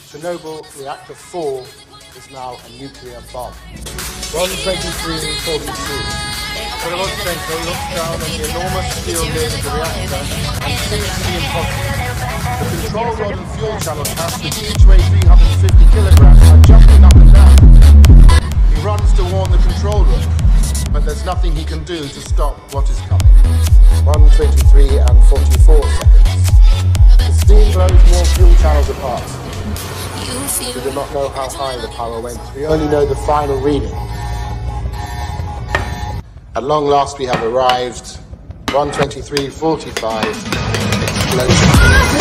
Chernobyl reactor 4 is now a nuclear bomb. 123:42. Thermosenko looks down on the enormous steel lid of the reactor and thinks the impossible. The control rod and fuel channel casters, each weigh 350 kilograms, are jumping up and down. He runs to warn the control room, but there's nothing he can do to stop what is coming. 1:23:44. The steam blows more fuel channels apart. We do not know how high the power went. We only know the final reading. At long last we have arrived. 1:23:45. Explosion.